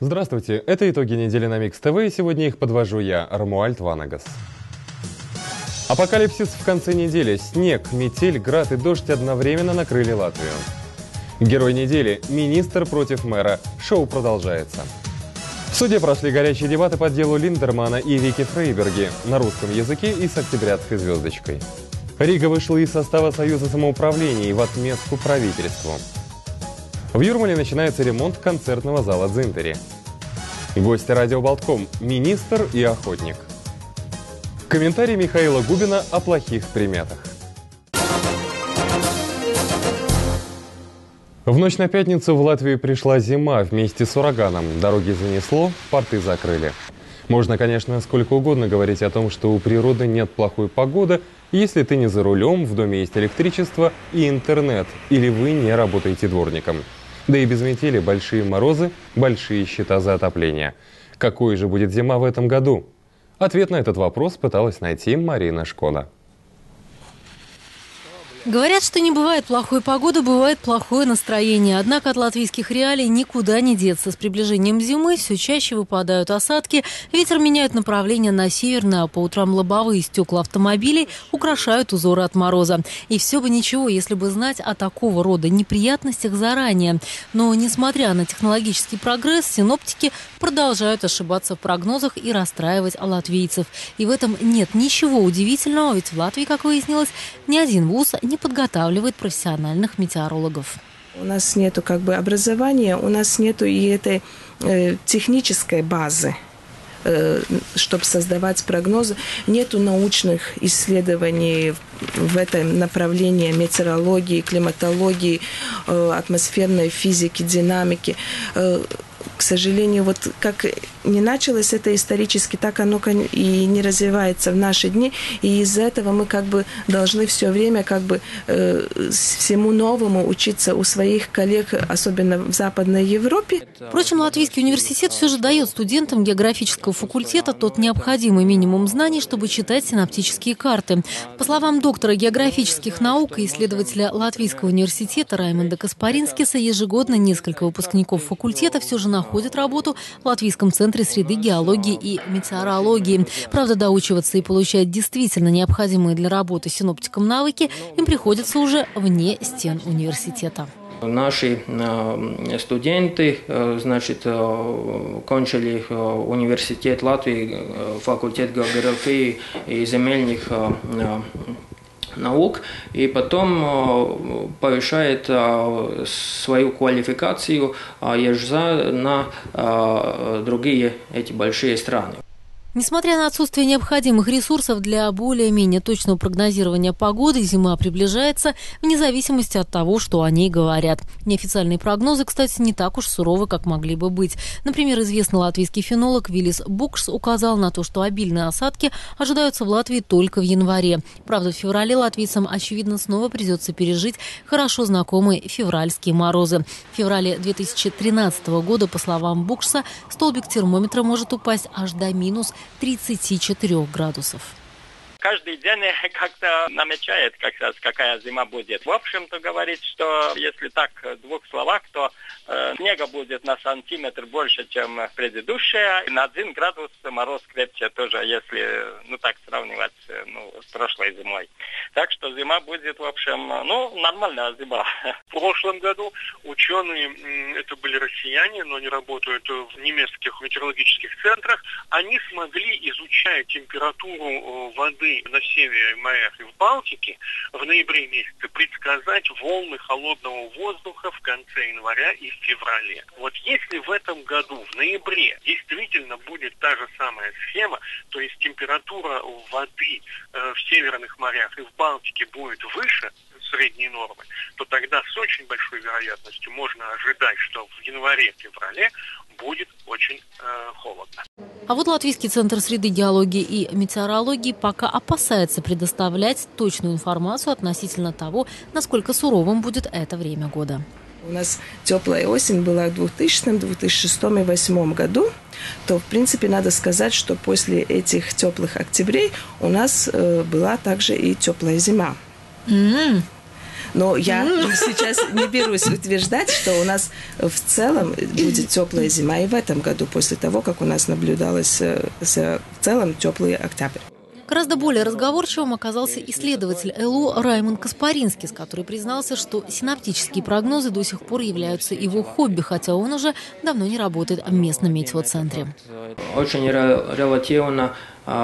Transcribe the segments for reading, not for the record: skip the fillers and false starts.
Здравствуйте, это итоги недели на Микс ТВ, и сегодня их подвожу я, Ромуальд Ванагас. Апокалипсис в конце недели. Снег, метель, град и дождь одновременно накрыли Латвию. Герой недели – министр против мэра. Шоу продолжается. В суде прошли горячие дебаты по делу Линдермана и Вики Фрейберги на русском языке и с октябрятской звездочкой. Рига вышла из состава Союза самоуправлений в отместку правительству. В Юрмале начинается ремонт концертного зала «Дзинтери». Гости радио Болтком – министр и охотник. Комментарий Михаила Губина о плохих приметах. В ночь на пятницу в Латвию пришла зима вместе с ураганом. Дороги занесло, порты закрыли. Можно, конечно, сколько угодно говорить о том, что у природы нет плохой погоды, если ты не за рулем, в доме есть электричество и интернет, или вы не работаете дворником. Да и без метели большие морозы, большие счета за отопление. Какой же будет зима в этом году? Ответ на этот вопрос пыталась найти Марина Шкода. Говорят, что не бывает плохой погоды, бывает плохое настроение. Однако от латвийских реалий никуда не деться. С приближением зимы все чаще выпадают осадки, ветер меняет направление на северное, а по утрам лобовые стекла автомобилей украшают узоры от мороза. И все бы ничего, если бы знать о такого рода неприятностях заранее. Но, несмотря на технологический прогресс, синоптики продолжают ошибаться в прогнозах и расстраивать латвийцев. И в этом нет ничего удивительного, ведь в Латвии, как выяснилось, ни один вуз не подготавливает профессиональных метеорологов. У нас нету образования, у нас нету и этой технической базы, чтобы создавать прогнозы. Нету научных исследований в этом направлении метеорологии, климатологии, атмосферной физики, динамики. К сожалению, вот как не началось это исторически, так оно и не развивается в наши дни. И из-за этого мы должны все время всему новому учиться у своих коллег, особенно в Западной Европе. Впрочем, Латвийский университет все же дает студентам географического факультета тот необходимый минимум знаний, чтобы читать синоптические карты. По словам доктора географических наук и исследователя Латвийского университета Раймонда Каспаринскиса, ежегодно несколько выпускников факультета все же находят работу в Латвийском центре среды, геологии и метеорологии. Правда, доучиваться и получать действительно необходимые для работы синоптикам навыки им приходится уже вне стен университета. Наши студенты, кончили университет Латвии, факультет географии и земельных наук, и потом повышает свою квалификацию, езжая на другие эти большие страны. Несмотря на отсутствие необходимых ресурсов для более-менее точного прогнозирования погоды, зима приближается вне зависимости от того, что о ней говорят. Неофициальные прогнозы, кстати, не так уж суровы, как могли бы быть. Например, известный латвийский фенолог Вилис Букшс указал на то, что обильные осадки ожидаются в Латвии только в январе. Правда, в феврале латвийцам, очевидно, снова придется пережить хорошо знакомые февральские морозы. В феврале 2013 года, по словам Букшса, столбик термометра может упасть аж до минус 34 градусов. Каждый день как-то намечает, какая зима будет. В общем-то, говорит, что если так в двух словах, то снега будет на сантиметр больше, чем предыдущая. На 1 градус мороз крепче тоже, если так сравнивать с прошлой зимой. Так что зима будет, в общем, нормальная зима. В прошлом году ученые, это были россияне, но они работают в немецких метеорологических центрах, они смогли, изучая температуру воды на севере, в морях и в Балтике, в ноябре месяце предсказать волны холодного воздуха в конце января и в феврале. Вот если в этом году, в ноябре, действительно будет та же самая схема, то есть температура воды в северных морях и в Балтике будет выше средней нормы, то тогда с очень большой вероятностью можно ожидать, что в январе-феврале будет очень холодно. А вот Латвийский центр среды, геологии и метеорологии пока опасается предоставлять точную информацию относительно того, насколько суровым будет это время года. У нас теплая осень была в 2000, 2006 и 2008 году, то, в принципе, надо сказать, что после этих теплых октябрей у нас была также и теплая зима. Но я сейчас не берусь утверждать, что у нас в целом будет теплая зима и в этом году, после того, как у нас наблюдалось в целом теплый октябрь. Гораздо более разговорчивым оказался исследователь ЛУ Раймонд Каспаринский, который признался, что синоптические прогнозы до сих пор являются его хобби, хотя он уже давно не работает в местном метеоцентре. Очень релативно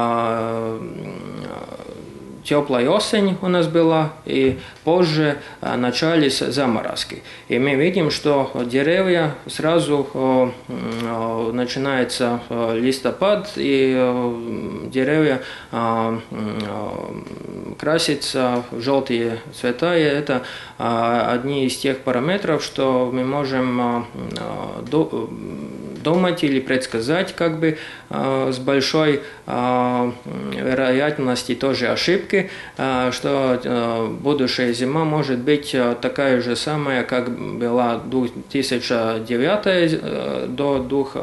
теплая осень у нас была, и позже начались заморозки. И мы видим, что деревья сразу начинается листопад, и деревья красятся в желтые цвета. И это одни из тех параметров, что мы можем думать или предсказать с большой вероятностью тоже ошибки, что будущая зима может быть такая же самая, как была 2009 до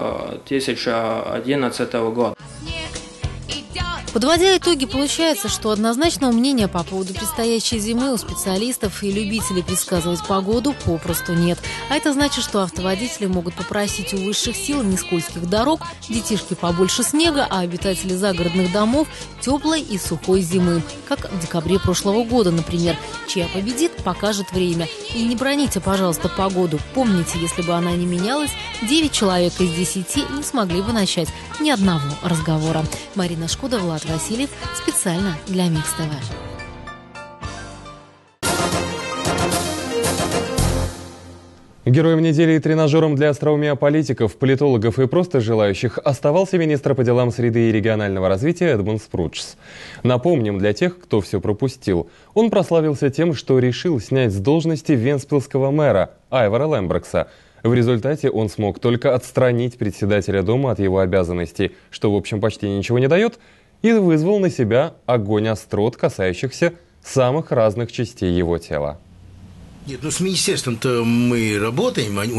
2011 года. Подводя итоги, получается, что однозначного мнения по поводу предстоящей зимы у специалистов и любителей предсказывать погоду попросту нет. А это значит, что автоводители могут попросить у высших сил нескользких дорог, детишки побольше снега, а обитатели загородных домов – теплой и сухой зимы. Как в декабре прошлого года, например. Чья победит, покажет время. И не броните, пожалуйста, погоду. Помните, если бы она не менялась, 9 человек из 10 не смогли бы начать ни одного разговора. Марина Шкода, Влад Васильев. Специально для Микс ТВ. Героем недели и тренажером для остроумия политиков, политологов и просто желающих оставался министр по делам среды и регионального развития Эдмунд Спруджс. Напомним для тех, кто все пропустил. Он прославился тем, что решил снять с должности венспилского мэра Айвара Лемброкса. В результате он смог только отстранить председателя дома от его обязанностей, что, в общем, почти ничего не дает, и вызвал на себя огонь острот, касающихся самых разных частей его тела. Нет, с министерством-то мы работаем, с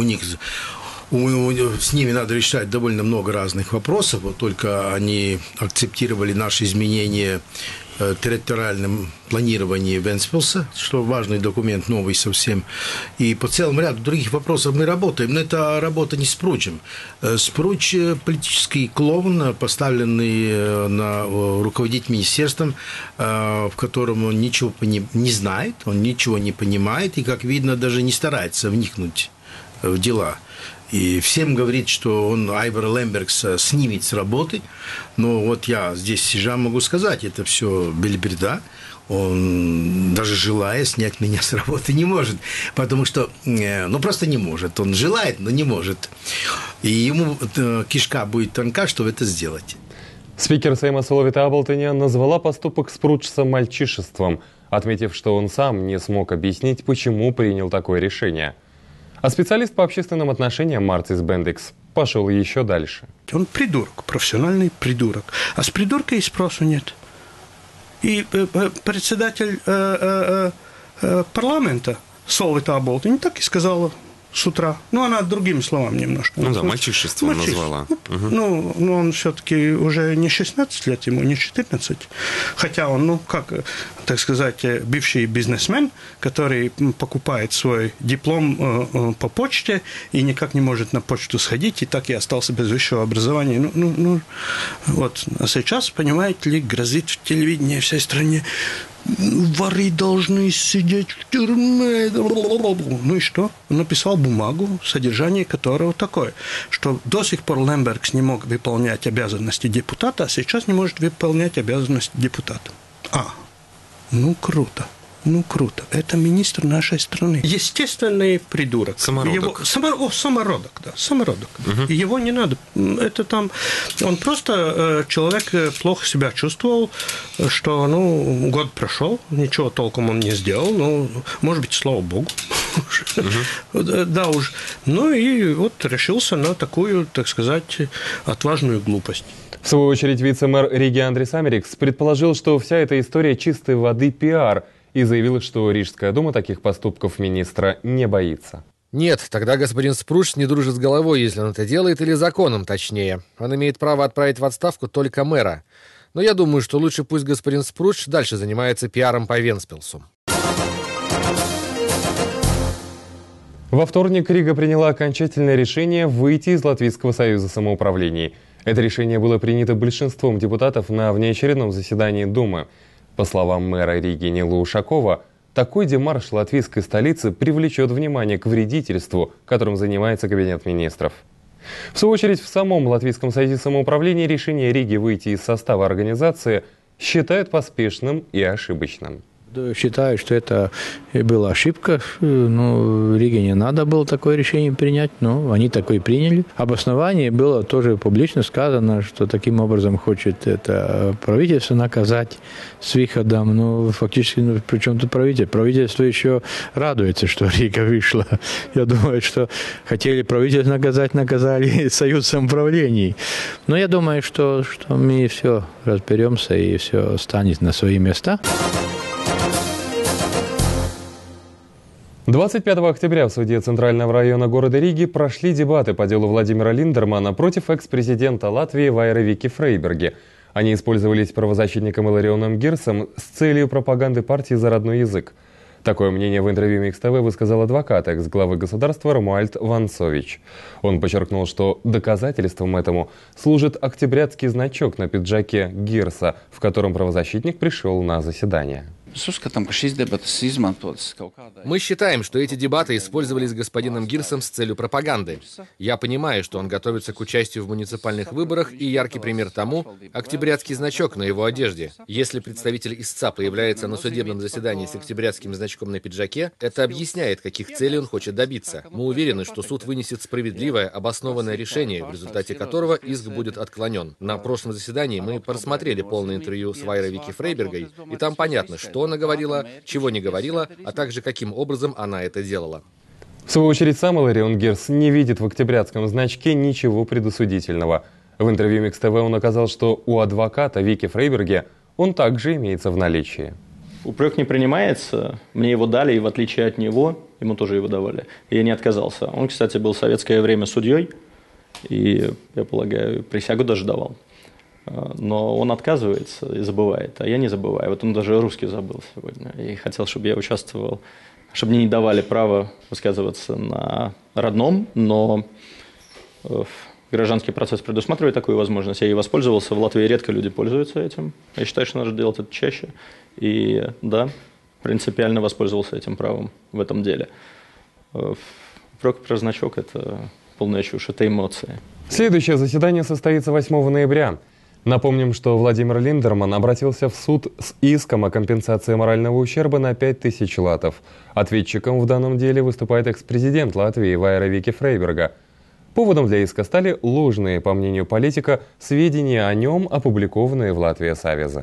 ними надо решать довольно много разных вопросов, вот только они акцептировали наши изменения в территориальном планировании Венспилса, что важный документ, новый совсем. И по целому ряду других вопросов мы работаем, но это работа не с Спруджем. Спрудж – политический клоун, поставленный на руководить министерством, в котором он ничего не знает, он ничего не понимает и, как видно, даже не старается вникнуть в дела. И всем говорит, что он Айвара Лемброкса снимет с работы. Но вот я здесь сижу, могу сказать, это все белиберда. Он, даже желая, снять меня с работы не может. Потому что, просто не может. Он желает, но не может. И ему кишка будет тонка, чтобы это сделать. Спикер Сейма Соловита Аблтоня назвала поступок Спруджса мальчишеством, отметив, что он сам не смог объяснить, почему принял такое решение. А специалист по общественным отношениям Мартис Бендикс пошел еще дальше. Он придурок, профессиональный придурок. А с придурка и спросу нет. И председатель парламента Соловита Аблтоня так и сказала с утра. Она другими словами немножко. Мальчишеством назвала. Он все-таки уже не 16 лет ему, не 14. Хотя он, так сказать, бывший бизнесмен, который покупает свой диплом по почте и никак не может на почту сходить, и так и остался без высшего образования. А сейчас, понимаете ли, грозит в телевидении всей стране: воры должны сидеть в тюрьме. Ну и что? Он написал бумагу, содержание которого такое, что до сих пор Лемброкс не мог выполнять обязанности депутата, а сейчас не может выполнять обязанности депутата. Круто. Круто. Это министр нашей страны. Естественный придурок. Самородок. Самородок, да. Самородок. Угу. Его не надо. Это там... Он просто... Человек плохо себя чувствовал, что, год прошел, ничего толком он не сделал, может быть, слава богу. Да уж. И решился на такую, так сказать, отважную глупость. В свою очередь, вице-мэр Риги Андрис Америкс предположил, что вся эта история чистой воды пиар, и заявил, что Рижская дума таких поступков министра не боится. Нет, тогда господин Спруджс не дружит с головой, если он это делает, или законом точнее. Он имеет право отправить в отставку только мэра. Но я думаю, что лучше пусть господин Спруджс дальше занимается пиаром по Венспилсу. Во вторник Рига приняла окончательное решение выйти из Латвийского союза самоуправлений. Это решение было принято большинством депутатов на внеочередном заседании Думы. По словам мэра Риги Нилы Ушакова, такой демарш латвийской столицы привлечет внимание к вредительству, которым занимается Кабинет министров. В свою очередь, в самом Латвийском союзе самоуправления решение Риги выйти из состава организации считают поспешным и ошибочным. Считаю, что это была ошибка. Риге не надо было такое решение принять, но они такое приняли. Обоснование было тоже публично сказано, что таким образом хочет это правительство наказать с выходом. Фактически, при чем тут правительство? Правительство еще радуется, что Рига вышла. Я думаю, что хотели правительство наказать, наказали союз самоуправлений. Но я думаю, что мы все разберемся и все станет на свои места. 25 октября в суде Центрального района города Риги прошли дебаты по делу Владимира Линдермана против экс-президента Латвии Вайра Вики Фрейберги. Они использовались правозащитником Иларионом Гирсом с целью пропаганды партии за родной язык. Такое мнение в интервью Микс-ТВ высказал адвокат экс-главы государства Ромуальд Вансович. Он подчеркнул, что доказательством этому служит октябрятский значок на пиджаке Гирса, в котором правозащитник пришел на заседание. Мы считаем, что эти дебаты использовались господином Гирсом с целью пропаганды. Я понимаю, что он готовится к участию в муниципальных выборах, и яркий пример тому – октябрятский значок на его одежде. Если представитель истца появляется на судебном заседании с октябрятским значком на пиджаке, это объясняет, каких целей он хочет добиться. Мы уверены, что суд вынесет справедливое, обоснованное решение, в результате которого иск будет отклонен. На прошлом заседании мы просмотрели полное интервью с Вайрой Вики Фрейбергой, и там понятно, что она говорила, чего не говорила, а также каким образом она это делала. В свою очередь, сам Иларион Гирс не видит в октябрятском значке ничего предосудительного. В интервью Микс-ТВ он указал, что у адвоката Вики Фрейберги он также имеется в наличии. Упрек не принимается, мне его дали, и в отличие от него, ему тоже его давали, и я не отказался. Он, кстати, был в советское время судьей, и, я полагаю, присягу даже давал. Но он отказывается и забывает, а я не забываю. Вот он даже русский забыл сегодня. И хотел, чтобы я участвовал, чтобы мне не давали право высказываться на родном, но гражданский процесс предусматривает такую возможность. Я ей воспользовался. В Латвии редко люди пользуются этим. Я считаю, что надо делать это чаще. И да, принципиально воспользовался этим правом в этом деле. Упрек про значок – это полная чушь, это эмоции. Следующее заседание состоится 8 ноября. Напомним, что Владимир Линдерман обратился в суд с иском о компенсации морального ущерба на 5000 латов. Ответчиком в данном деле выступает экс-президент Латвии Вайра Вики Фрейберга. Поводом для иска стали ложные, по мнению политика, сведения о нем, опубликованные в Латвия Савеза.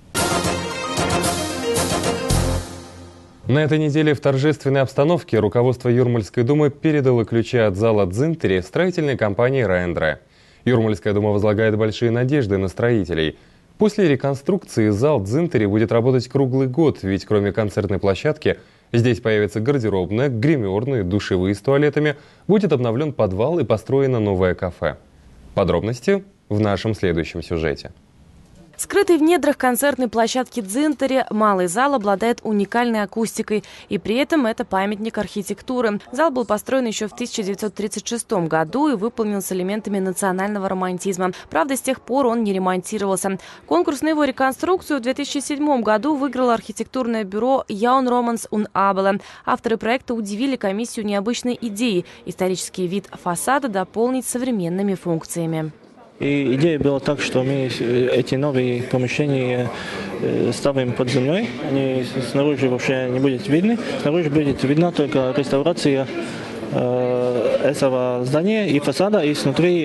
На этой неделе в торжественной обстановке руководство Юрмальской думы передало ключи от зала Дзинтери строительной компании «Рендре». Юрмальская дума возлагает большие надежды на строителей. После реконструкции зал Дзинтери будет работать круглый год, ведь кроме концертной площадки здесь появится гардеробная, гримерные, душевые с туалетами, будет обновлен подвал и построено новое кафе. Подробности в нашем следующем сюжете. Скрытый в недрах концертной площадки Дзинтери, малый зал обладает уникальной акустикой, и при этом это памятник архитектуры. Зал был построен еще в 1936 году и выполнен с элементами национального романтизма. Правда, с тех пор он не ремонтировался. Конкурс на его реконструкцию в 2007 году выиграло архитектурное бюро «Jaun Romans un Abele». Авторы проекта удивили комиссию необычной идеей – исторический вид фасада дополнить современными функциями. И идея была так, что мы эти новые помещения ставим под землей. Они снаружи вообще не будут видны. Снаружи будет видна только реставрация этого здания и фасада, и снутри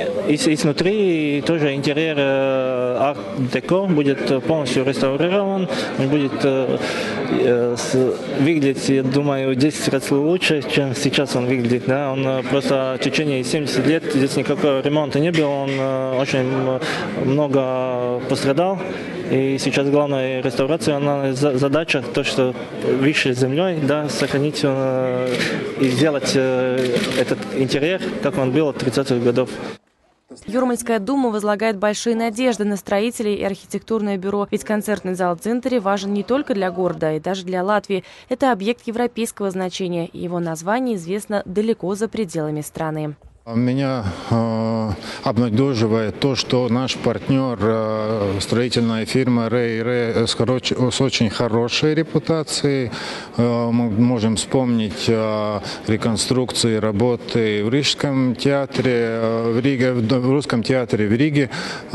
тоже интерьер арт-деко будет полностью реставрирован. Он будет выглядеть, я думаю, 10 раз лучше, чем сейчас он выглядит. Да? Он просто в течение 70 лет здесь никакого ремонта не было, он очень много пострадал. И сейчас главная реставрация, она задача, то, что выше землей, да, сохранить и сделать этот интерьер, как он был от 30-х годов. Юрмальская дума возлагает большие надежды на строителей и архитектурное бюро, ведь концертный зал Дзинтари важен не только для города, и даже для Латвии. Это объект европейского значения, и его название известно далеко за пределами страны. Меня обнадеживает то, что наш партнер, строительная фирма Рей с очень хорошей репутацией. Мы можем вспомнить реконструкции работы в Рижском театре, в Риге, в Русском театре в Риге.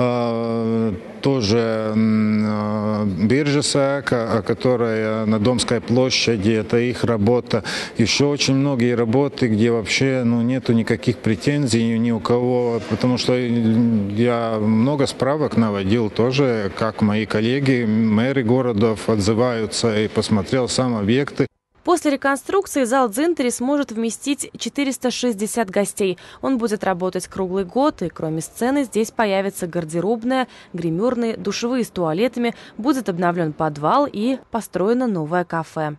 Тоже Биржеса, которая на Домской площади, это их работа. Еще очень многие работы, где вообще нету никаких претензий ни у кого, потому что я много справок наводил тоже, как мои коллеги, мэры городов отзываются, и посмотрел сам объекты. После реконструкции зал Дзинтари сможет вместить 460 гостей. Он будет работать круглый год, и кроме сцены здесь появится гардеробная, гримерные, душевые с туалетами, будет обновлен подвал и построено новое кафе.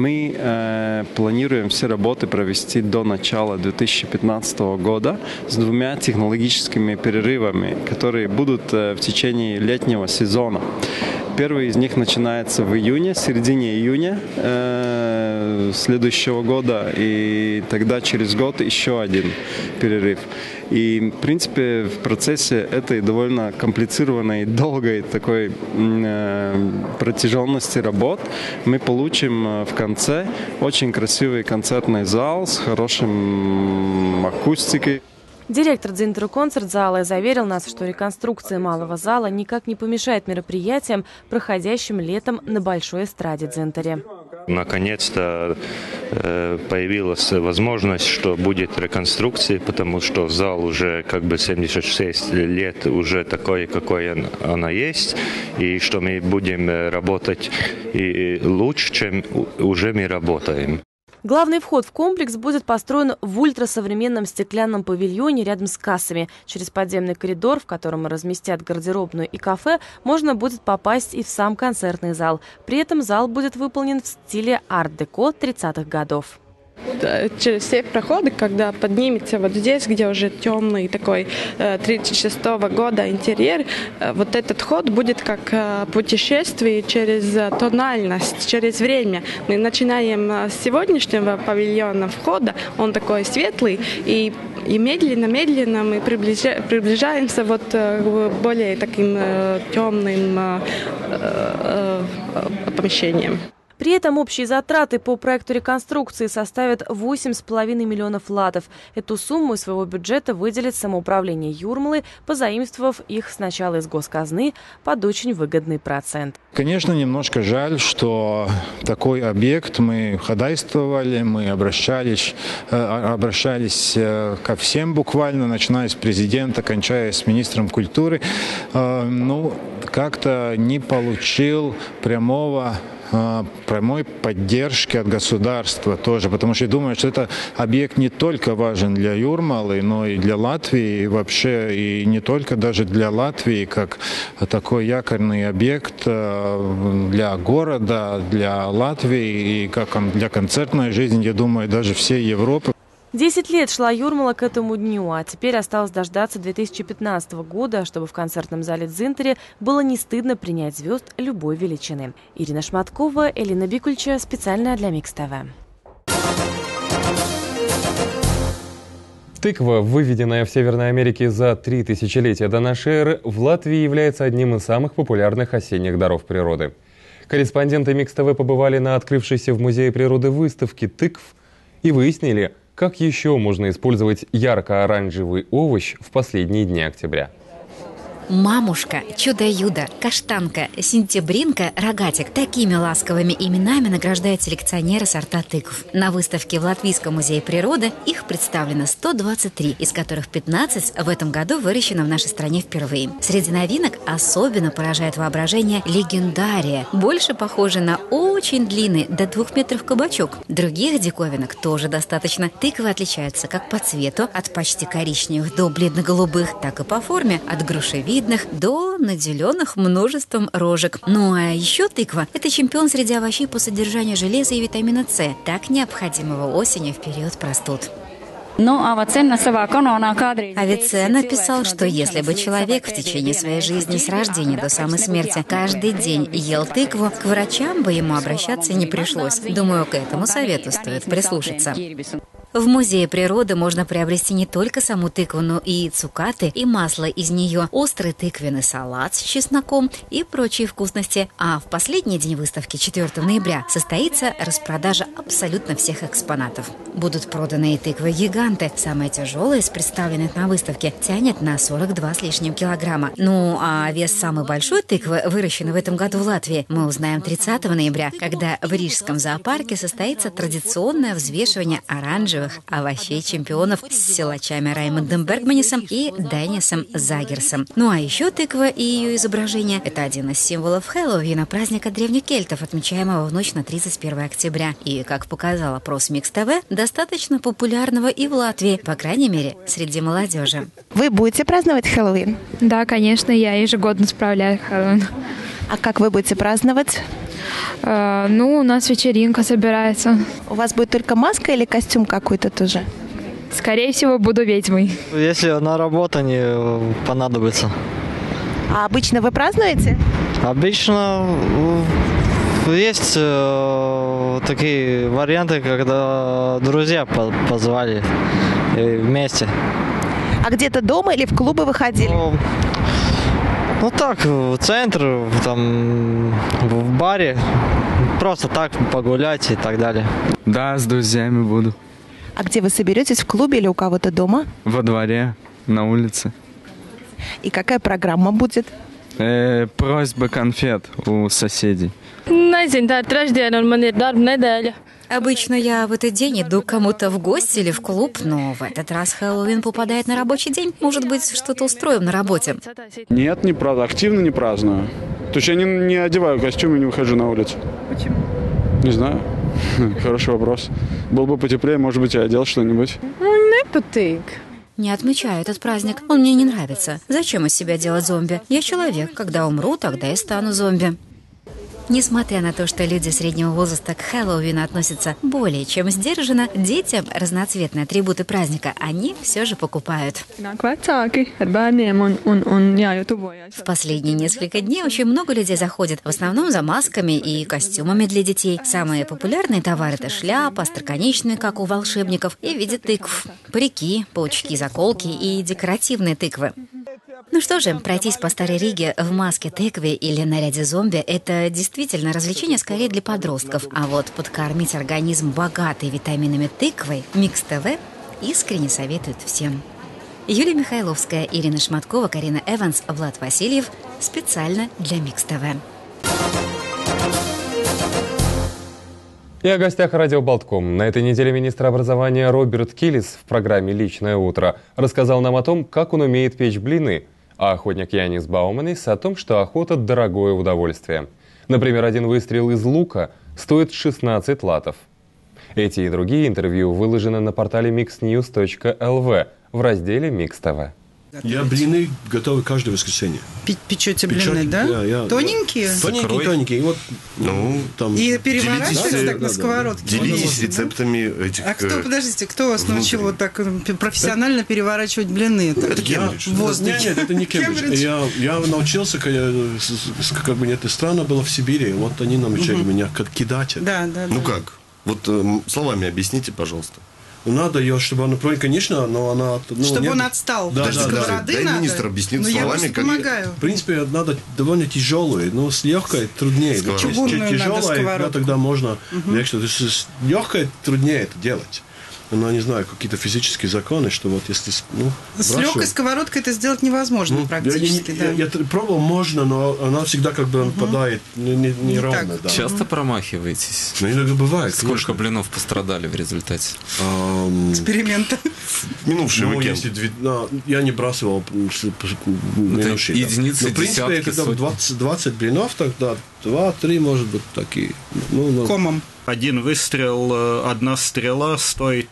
Мы планируем все работы провести до начала 2015 года с 2 технологическими перерывами, которые будут в течение летнего сезона. Первый из них начинается в июне, середине июня следующего года, и тогда через год еще один перерыв. И, в принципе, в процессе этой довольно комплицированной, долгой такой протяженности работ мы получим в конце очень красивый концертный зал с хорошим акустикой. Директор Дзинтари-концерт-зала заверил нас, что реконструкция малого зала никак не помешает мероприятиям, проходящим летом на большой эстраде Дзинтари. Наконец-то появилась возможность, что будет реконструкция, потому что зал уже 76 лет уже такой, какой она есть, и что мы будем работать и лучше, чем уже мы работаем. Главный вход в комплекс будет построен в ультрасовременном стеклянном павильоне рядом с кассами. Через подземный коридор, в котором разместят гардеробную и кафе, можно будет попасть и в сам концертный зал. При этом зал будет выполнен в стиле арт-деко 30-х годов. Через все проходы, когда поднимется вот здесь, где уже темный такой 36-го года интерьер, вот этот ход будет как путешествие через тональность, через время. Мы начинаем с сегодняшнего павильона входа, он такой светлый, и медленно-медленно мы приближаемся вот к более таким темным помещениям. При этом общие затраты по проекту реконструкции составят 8,5 миллионов латов. Эту сумму из своего бюджета выделит самоуправление Юрмалы, позаимствовав их сначала из госказны под очень выгодный процент. Конечно, немножко жаль, что такой объект мы ходатайствовали, мы обращались ко всем буквально, начиная с президента, кончая с министром культуры. Как-то не получил прямой поддержки от государства тоже, потому что я думаю, что это объект не только важен для Юрмалы, но и для Латвии, и вообще, и не только даже для Латвии, как такой якорный объект для города, для Латвии и как для концертной жизни, я думаю, даже всей Европы. 10 лет шла Юрмала к этому дню, а теперь осталось дождаться 2015 года, чтобы в концертном зале Дзинтари было не стыдно принять звезд любой величины. Ирина Шматкова, Элина Бикульча, специально для Микс ТВ. Тыква, выведенная в Северной Америке за 3 тысячелетия до нашей эры, в Латвии является одним из самых популярных осенних даров природы. Корреспонденты Микс ТВ побывали на открывшейся в Музее природы выставке тыкв и выяснили, как еще можно использовать ярко-оранжевый овощ в последние дни октября. Мамушка, чудо-юдо, каштанка, сентябринка, рогатик. Такими ласковыми именами награждают селекционеры сорта тыкв. На выставке в Латвийском музее природы их представлено 123, из которых 15 в этом году выращено в нашей стране впервые. Среди новинок особенно поражает воображение легендария, больше похожий на очень длинный, до 2 метров кабачок. Других диковинок тоже достаточно. Тыквы отличаются как по цвету, от почти коричневых до бледно-голубых, так и по форме, от грушевидных до наделенных множеством рожек. Ну а еще тыква – это чемпион среди овощей по содержанию железа и витамина С, так необходимого осенью в период простуд. Авиценна писал, что если бы человек в течение своей жизни с рождения до самой смерти каждый день ел тыкву, к врачам бы ему обращаться не пришлось. Думаю, к этому совету стоит прислушаться. В Музее природы можно приобрести не только саму тыкву, но и цукаты, и масло из нее, острый тыквенный салат с чесноком и прочие вкусности. А в последний день выставки, 4 ноября, состоится распродажа абсолютно всех экспонатов. Будут проданы и тыквы-гиганты. Самая тяжелая из представленных на выставке тянет на 42 с лишним килограмма. Ну, а вес самой большой тыквы, выращенной в этом году в Латвии, мы узнаем 30 ноября, когда в Рижском зоопарке состоится традиционное взвешивание оранжевых овощей чемпионов с силачами Раймондом Бергманисом и Деннисом Загерсом. Ну а еще тыква и ее изображение – это один из символов Хэллоуина, праздника древних кельтов, отмечаемого в ночь на 31 октября. И, как показал опрос Микс ТВ, достаточно популярного и в Латвии, по крайней мере, среди молодежи. Вы будете праздновать Хэллоуин? Да, конечно, я ежегодно справляю Хэллоуин. А как вы будете праздновать? У нас вечеринка собирается. У вас будет только маска или костюм какой-то тоже? Скорее всего, буду ведьмой. Если на работу не понадобится. А обычно вы празднуете? Обычно есть такие варианты, когда друзья позвали вместе. А где-то дома или в клубы выходили? Так, в центр, там, в баре, просто так погулять и так далее. Да, с друзьями буду. А где вы соберетесь, в клубе или у кого-то дома? Во дворе, на улице. И какая программа будет? Просьба конфет у соседей. Обычно я в этот день иду к кому-то в гости или в клуб, но в этот раз Хэллоуин попадает на рабочий день. Может быть, что-то устроим на работе? Нет, не праздную, активно не праздную. То есть я не одеваю костюм и не выхожу на улицу. Почему? Не знаю. Хороший вопрос. Был бы потеплее, может быть, я одел что-нибудь. Не отмечаю этот праздник. Он мне не нравится. Зачем из себя делать зомби? Я человек. Когда умру, тогда и стану зомби. Несмотря на то, что люди среднего возраста к Хэллоуину относятся более чем сдержанно, детям разноцветные атрибуты праздника они все же покупают. В последние несколько дней очень много людей заходят, в основном за масками и костюмами для детей. Самые популярные товары – это шляпа, остроконечные, как у волшебников, и в виде тыкв, парики, паучки, заколки и декоративные тыквы. Ну что же, пройтись по Старой Риге в маске тыквы или наряде зомби – это действительно развлечение скорее для подростков. А вот подкормить организм богатой витаминами тыквой Микс ТВ искренне советует всем. Юлия Михайловская, Ирина Шматкова, Карина Эванс, Влад Васильев. Специально для Микс ТВ. И о гостях радио Болтком. На этой неделе министр образования Роберт Киллис в программе «Личное утро» рассказал нам о том, как он умеет печь блины, а охотник Янис Бауманис о том, что охота – дорогое удовольствие. Например, один выстрел из лука стоит 16 латов. Эти и другие интервью выложены на портале mixnews.lv в разделе «Микс ТВ». Я блины готовлю каждое воскресенье. Печете блины, да? Я тоненькие? Тоненькие. И вот, там, и переворачиваете так на сковородке? Делитесь рецептами этих... Подождите, кто вас научил вот так профессионально переворачивать блины? Это Кембридж. Нет, это не Кембридж. Я научился, как бы это странно было в Сибири. Вот они научили меня как кидать. Да. Ну как? Вот словами объясните, пожалуйста. Надо ее, чтобы она, конечно, но она... чтобы он отстал. Да. Сковороды надо. Министр объяснит словами, как... помогаю. В принципе, надо довольно тяжелую, но с легкой труднее. Чугунную надо сковородку. Тогда можно легче. С легкой труднее это делать. Но не знаю, какие-то физические законы, что вот если... с легкой сковородкой это сделать невозможно практически. Я пробовал, можно, но она всегда как бы попадает неровно. Да. Часто промахиваетесь? Иногда бывает. Сколько блинов пострадали в результате? Эксперимента. Минувший уикенд. Я не бросал минувший. Единицы, в принципе, когда 20 блинов, тогда 2-3, может быть, такие. Комом. Один выстрел, одна стрела стоит,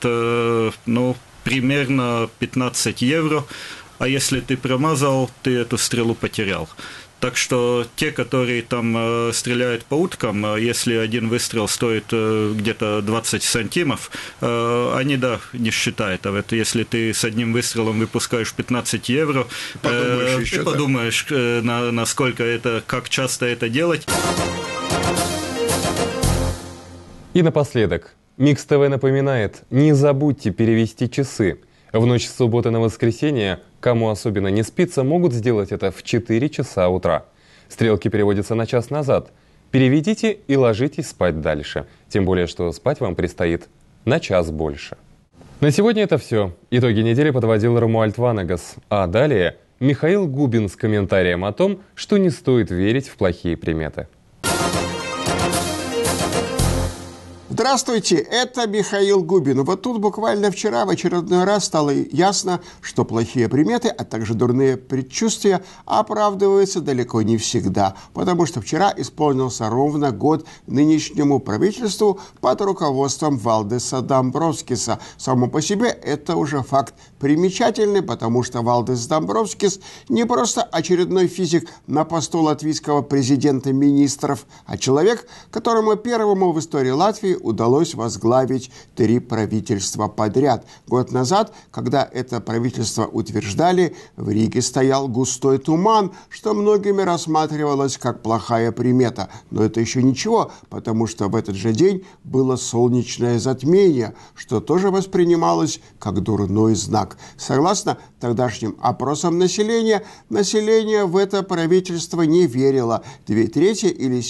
примерно 15 евро, а если ты промазал, ты эту стрелу потерял. Так что те, которые там стреляют по уткам, если один выстрел стоит где-то 20 сантимов, они, да, не считают. А вот если ты с одним выстрелом выпускаешь 15 евро, ты подумаешь, насколько это, как часто это делать. И напоследок. Микс ТВ напоминает, не забудьте перевести часы. В ночь с субботы на воскресенье, кому особенно не спится, могут сделать это в 4 часа утра. Стрелки переводятся на час назад. Переведите и ложитесь спать дальше. Тем более, что спать вам предстоит на час больше. На сегодня это все. Итоги недели подводил Ромуальд Ванегас. А далее Михаил Губин с комментарием о том, что не стоит верить в плохие приметы. Здравствуйте, это Михаил Губин. Вот тут буквально вчера в очередной раз стало ясно, что плохие приметы, а также дурные предчувствия оправдываются далеко не всегда. Потому что вчера исполнился ровно год нынешнему правительству под руководством Валдиса Домбровскиса. Само по себе это уже факт примечательный, потому что Валдис Домбровскис не просто очередной физик на посту латвийского президента министров, а человек, которому первому в истории Латвии удалось возглавить 3 правительства подряд. Год назад, когда это правительство утверждали, в Риге стоял густой туман, что многими рассматривалось как плохая примета. Но это еще ничего, потому что в этот же день было солнечное затмение, что тоже воспринималось как дурной знак. Согласно тогдашним опросам населения в это правительство не верило. 2/3 или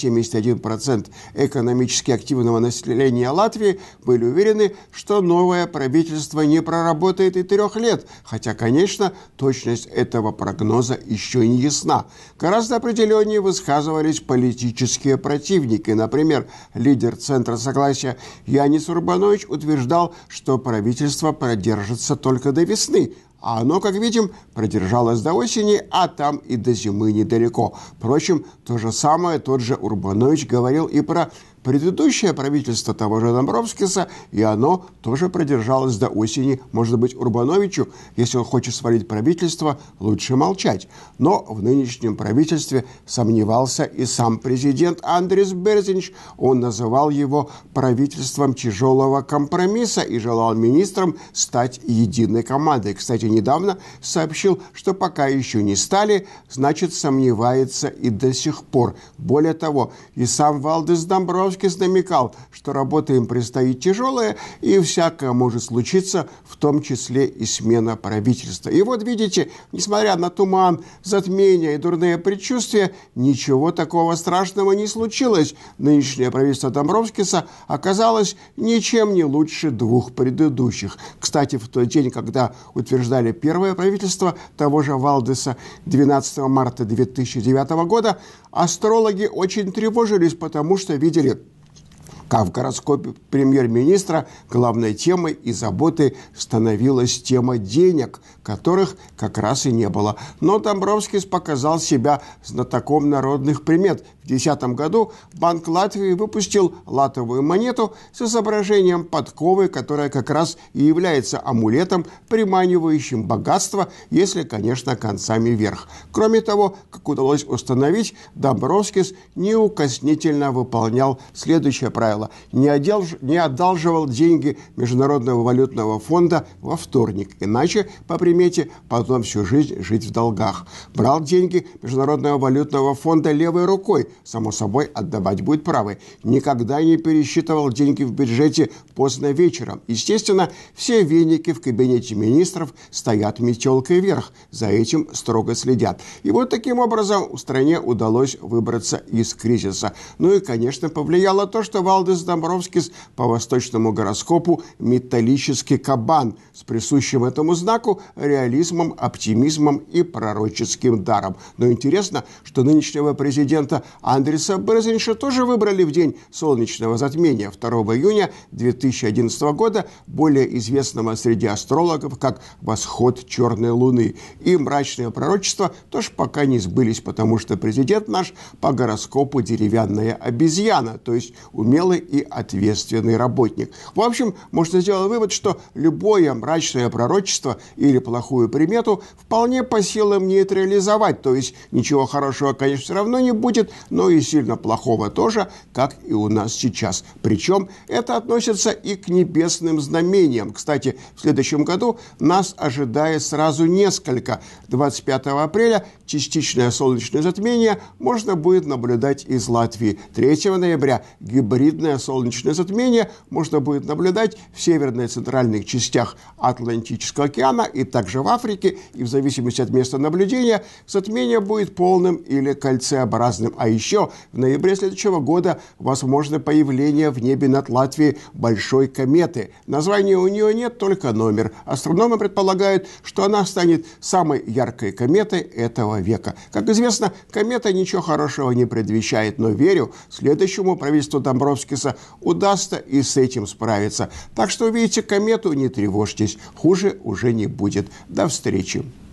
71% экономически активного населения Латвии были уверены, что новое правительство не проработает и 3 лет, хотя, конечно, точность этого прогноза еще не ясна. Гораздо определеннее высказывались политические противники. Например, лидер Центра согласия Янис Урбанович утверждал, что правительство продержится только до весны, а оно, как видим, продержалось до осени, а там и до зимы недалеко. Впрочем, то же самое тот же Урбанович говорил и про предыдущее правительство того же Домбровскиса, и оно тоже продержалось до осени. Может быть, Урбановичу, если он хочет свалить правительство, лучше молчать. Но в нынешнем правительстве сомневался и сам президент Андрис Берзинч. Он называл его правительством тяжелого компромисса и желал министрам стать единой командой. Кстати, недавно сообщил, что пока еще не стали, значит, сомневается и до сих пор. Более того, и сам Валдис Домбровскис намекал, что работа им предстоит тяжелая, и всякое может случиться, в том числе и смена правительства. И вот видите, несмотря на туман, затмение и дурные предчувствия, ничего такого страшного не случилось. Нынешнее правительство Домбровскиса оказалось ничем не лучше 2 предыдущих. Кстати, в тот день, когда утверждали первое правительство того же Валдиса 12 марта 2009 года, астрологи очень тревожились, потому что видели, как в гороскопе премьер-министра главной темой и заботой становилась тема денег, которых как раз и не было. Но Домбровскис показал себя знатоком народных примет. В 2010 году Банк Латвии выпустил латовую монету с изображением подковы, которая как раз и является амулетом, приманивающим богатство, если, конечно, концами вверх. Кроме того, как удалось установить, Домбровскис неукоснительно выполнял следующее правило: не одалживал деньги Международного валютного фонда во вторник, иначе, по примете, потом всю жизнь жить в долгах. Брал деньги Международного валютного фонда левой рукой, само собой, отдавать будет правой. Никогда не пересчитывал деньги в бюджете поздно вечером. Естественно, все веники в кабинете министров стоят метелкой вверх, за этим строго следят. И вот таким образом стране удалось выбраться из кризиса. Ну и, конечно, повлияло то, что Валдис Домбровскис по восточному гороскопу металлический кабан с присущим этому знаку реализмом, оптимизмом и пророческим даром. Но интересно, что нынешнего президента Андриса Берзинша тоже выбрали в день солнечного затмения 2 июня 2011 года, более известного среди астрологов как «Восход черной луны». И мрачные пророчества тоже пока не сбылись, потому что президент наш по гороскопу деревянная обезьяна, то есть умелый и ответственный работник. В общем, можно сделать вывод, что любое мрачное пророчество или плохую примету вполне по силам нейтрализовать, то есть ничего хорошего, конечно, все равно не будет, но и сильно плохого тоже, как и у нас сейчас. Причем это относится и к небесным знамениям. Кстати, в следующем году нас ожидает сразу несколько. 25 апреля частичное солнечное затмение можно будет наблюдать из Латвии. 3 ноября гибридное солнечное затмение можно будет наблюдать в северной и центральных частях Атлантического океана и также в Африке. И в зависимости от места наблюдения затмение будет полным или кольцеобразным. А еще в ноябре следующего года возможно появление в небе над Латвией большой кометы. Названия у нее нет, только номер. Астрономы предполагают, что она станет самой яркой кометой этого века. Как известно, комета ничего хорошего не предвещает, но верю, следующему правительству Домбровскиса удастся и с этим справиться. Так что увидите комету, не тревожьтесь, хуже уже не будет. До встречи.